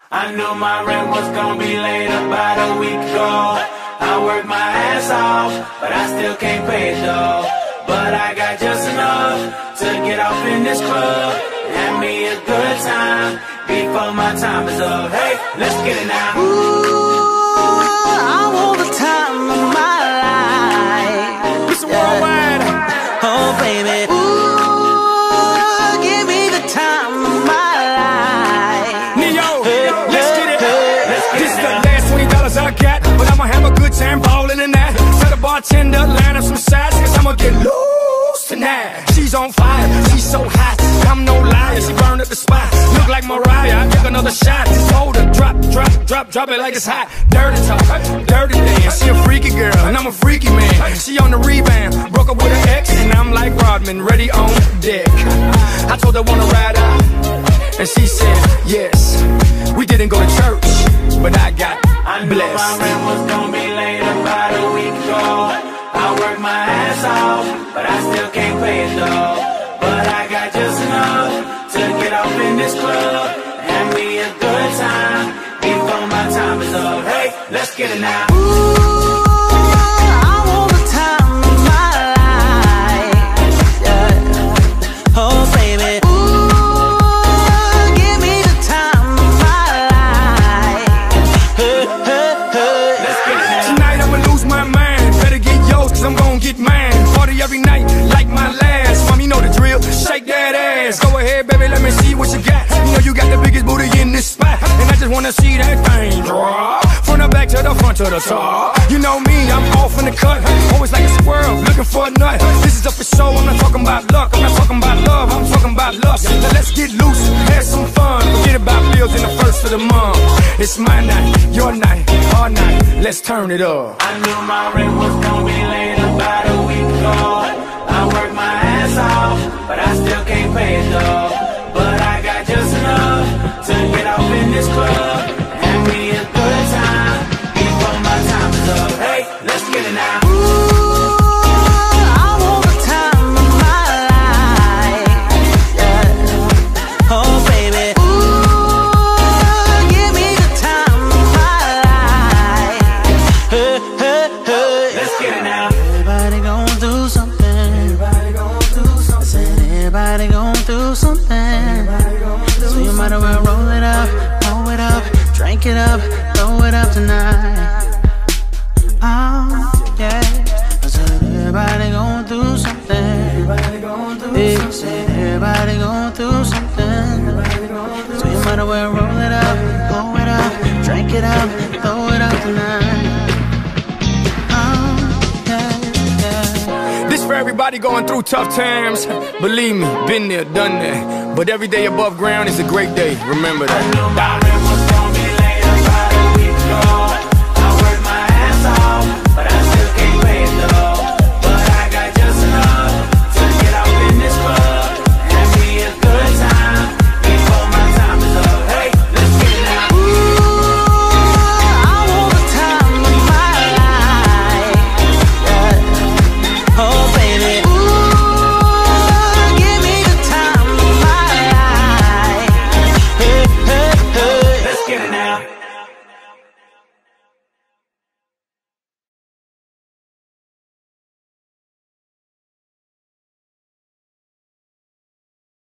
I knew my rent was gonna be late about a week ago. I worked my ass off, but I still can't pay it though. But I got just enough to get off in this club. Have me a good time before my time is up. Hey, let's get it now. Ooh, I want the time of my life. It's worldwide. Oh baby, ooh, give me the time of my life. Neo, let's get it. This is the last $20 I got, but I'ma have a good time ballin' in that. Tell the bartender, line up some shots, cause I'ma get loose tonight. She's on fire, she's so hot, I'm no liar, she burned up the spot. Look like Mariah, I took another shot. Hold her, drop it like it's hot. Dirty talk, dirty dance, she a freaky girl, and I'm a freaky man. She on the rebound, broke up with her ex, and I'm like Rodman, ready on deck. I told her wanna ride out, and she said yes. We didn't go to church, but I got blessed. My rent was gonna be late about a week ago. I worked my ass off, but I still can't pay it though. But I got just enough to get off in this club. Have me a good time before my time is up. Hey, let's get it now. Ooh, I want the time of my life. Yeah. Oh baby, ooh, give me the time of my life. Let's get it now. Tonight I'ma lose my mind. Better get yours, cause I'm gon' get mine. Party every night like my last. Mom, you know the drill, shake that ass. Go ahead, baby, let me see what you got. You know you got the biggest booty in this spot, and I just wanna see that thing drop. From the back to the front to the top. You know me, I'm off in the cut. Always like a squirrel, looking for a nut. This is up for show, I'm not talking about luck. I'm not talking about love, I'm talking about lust. Now let's get loose, have some fun. Forget about bills in the first of the month. It's my night, your night, our night. Let's turn it up. I knew my rent was gonna be late about a week ago. I worked my ass off, but I still can't pay it though. But I got just enough to get off in this club. Have me a good time before my time is up. Hey, let's get it now. ooh, I want the time of my life. Yeah. Oh baby, ooh, give me the time of my life. Let's get it now. Everybody gon' do something. Everybody gon' do something. Everybody gon' do something. So you might as well roll it up, drink it up, throw it up tonight. Oh yeah, I said everybody gon' do something. Everybody gon' do something. Everybody gon' do something. So you might as well roll it up, drink it up, throw it up tonight. This for everybody going through tough times. Believe me, been there, done that. But every day above ground is a great day. Remember that.